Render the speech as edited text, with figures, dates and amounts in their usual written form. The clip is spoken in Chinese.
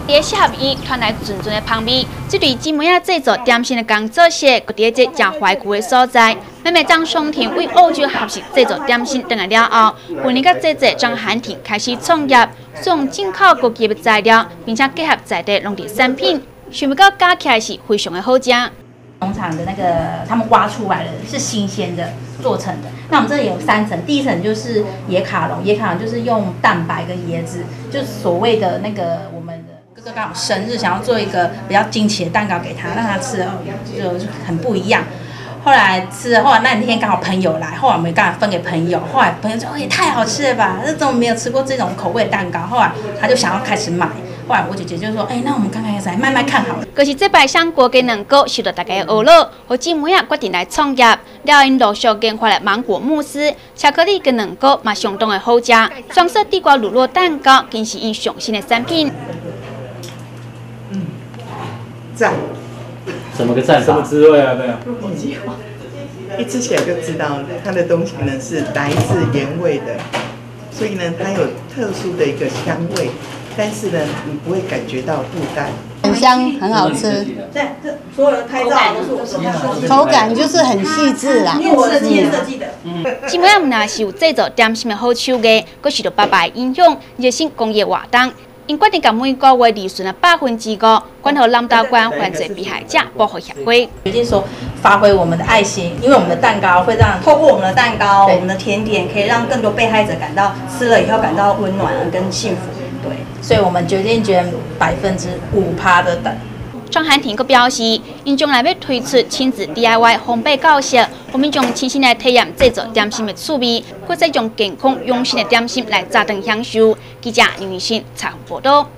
伫适合伊传来纯纯的香味。这对姊妹仔制作点心的工作室，佮伫这正怀旧的所在。妹妹张松婷为澳洲合适制作点心回来了后，去年甲姐姐张涵婷开始创业，使用进口高级的材料，并且结合在地农地产品，想不到加起来是非常的好吃。 农场的那个他们挖出来的是新鲜的做成的。那我们这里有3层，第一层就是椰卡龙，椰卡龙就是用蛋白跟椰子，就是所谓的那个我们的哥哥刚好生日，想要做一个比较惊奇的蛋糕给他，让他吃了就很不一样。后来吃了，后来那天刚好朋友来，后来我们刚好分给朋友，后来朋友说：“也太好吃了吧！这怎么没有吃过这种口味的蛋糕？”后来他就想要开始买。后来我姐姐就说：“那我们刚开始来慢慢看好了。” 可是这摆上果嘅两个受到大家的懊恼，和姊妹仔决定来创业。了因陆续研发了芒果慕斯、巧克力嘅两个嘛相当的好食。双色地瓜乳酪蛋糕更是因上新的产品。 赞。 怎么个赞法？ 什么滋味啊？对啊。 一吃起来就知道它的东西呢是来自原味的，所以呢它有特殊的一个香味，但是呢你不会感觉到负担。 很香，很好吃。 这所有的拍照都是我手设计的， 口感就是很细致啦。 因为我设计的。 姊妹仔唔但是有制作点心的好手艺，佮受到爸爸的影响，热心工业活动。因决定甲每个月利润的5%，关乎南岛关犯罪被害者保护协会。 决定说发挥我们的爱心，因为我们的蛋糕会让透过我们的蛋糕，我们的甜点可以让更多被害者感到吃了以后感到温暖跟幸福。对，所以我们决定捐5%的蛋。 张涵婷佮表示，因将来要推出亲子 DIY 烘焙教室，我们将亲身来体验制作点心的趣味，或再用健康养生的点心来早顿享受。记者林雨欣采访报道。